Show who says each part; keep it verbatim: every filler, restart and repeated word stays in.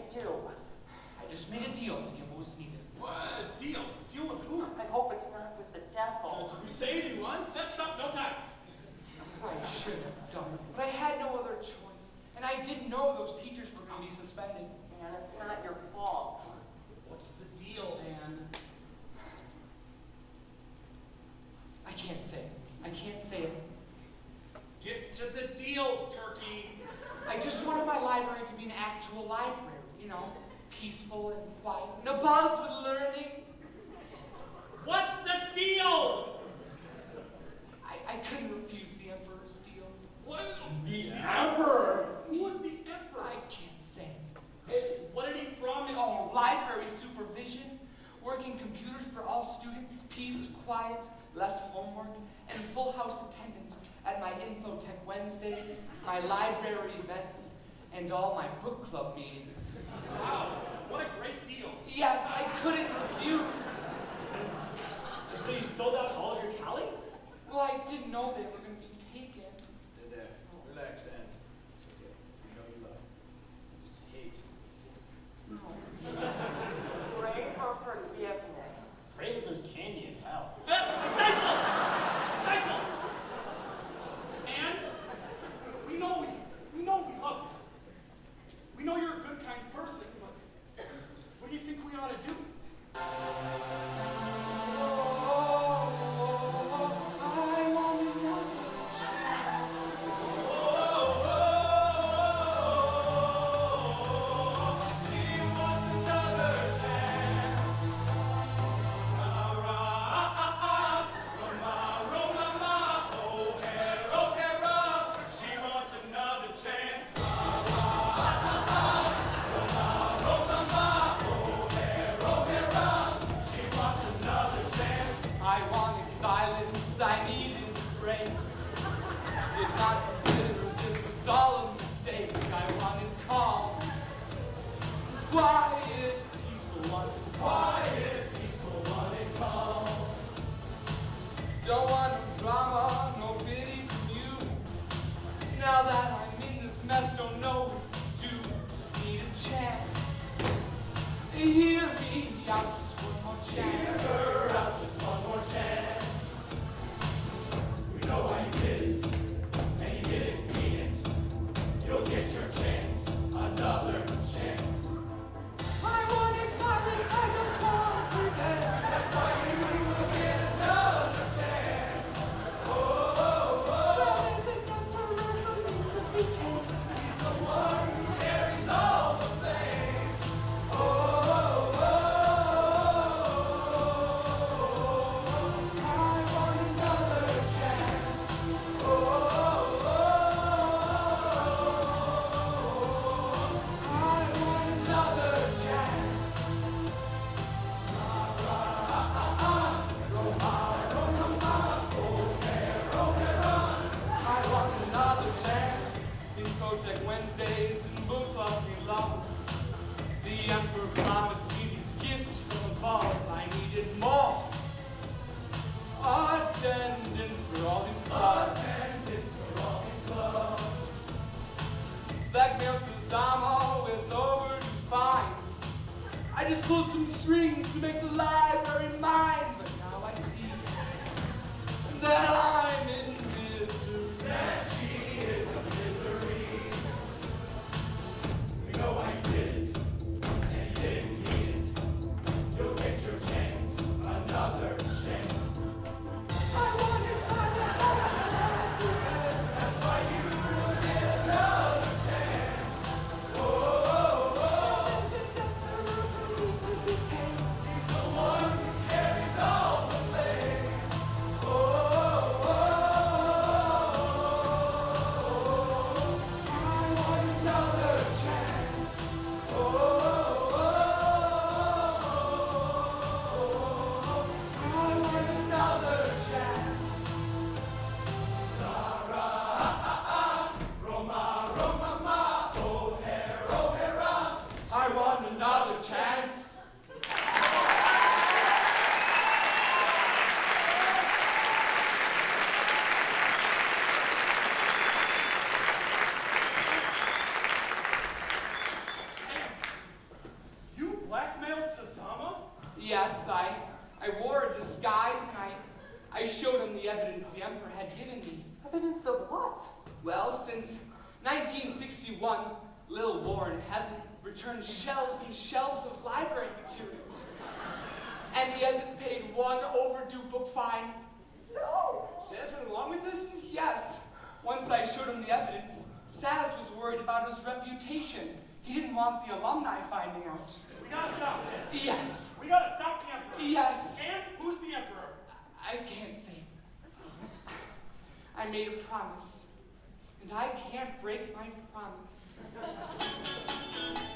Speaker 1: do?
Speaker 2: I just made a deal to get what was needed.
Speaker 3: What? A deal? Deal with who?
Speaker 1: I hope it's not with the devil.
Speaker 3: So it's a crusade you want? Set up, no time.
Speaker 2: I should have done it, but I had no other choice. And I didn't know those teachers were going to be suspended.
Speaker 1: And it's not your fault.
Speaker 3: What's the deal, Anne?
Speaker 2: I can't say it. I can't say it.
Speaker 3: Get to the deal, turkey.
Speaker 2: I just wanted my library to be an actual library, you know, peaceful and quiet, and abuzz with learning.
Speaker 3: What's the deal?
Speaker 2: I, I couldn't refuse the Emperor's deal.
Speaker 3: What? The Emperor? Who was the Emperor?
Speaker 2: I can't say.
Speaker 3: Hey, what did he promise
Speaker 2: Oh,
Speaker 3: you?
Speaker 2: library supervision, working computers for all students, peace, quiet, less homework, and full house attendance at my Infotech Wednesdays, my library events, and all my book club meetings.
Speaker 3: Wow, what a great deal.
Speaker 2: Yes, I couldn't refuse.
Speaker 4: And so you sold out all of your colleagues?
Speaker 2: Well, I didn't know they were going to be taken.
Speaker 4: There, there. Relax, Anne. It's okay. You know you love. I just hate to see it.
Speaker 1: Pray for forgiveness.
Speaker 4: Pray that there's candy in hell.
Speaker 3: Stifle! Stifle! Anne, we know we, we know we love you. We know you're a good, kind person, but what do you think we ought to do?
Speaker 5: Oh
Speaker 2: I showed him the evidence the Emperor had given me.
Speaker 1: Evidence of what?
Speaker 2: Well, since nineteen sixty-one, Lil Warren hasn't returned shelves and shelves of library materials. And he hasn't paid one overdue book fine.
Speaker 1: No!
Speaker 4: So that's what's wrong with this?
Speaker 2: Yes. Once I showed him the evidence, Saz was worried about his reputation. He didn't want the alumni finding out.
Speaker 3: We gotta stop this.
Speaker 2: Yes.
Speaker 3: We gotta stop the Emperor.
Speaker 2: Yes.
Speaker 3: And who's the Emperor?
Speaker 2: I can't say. I made a promise, and I can't break my promise.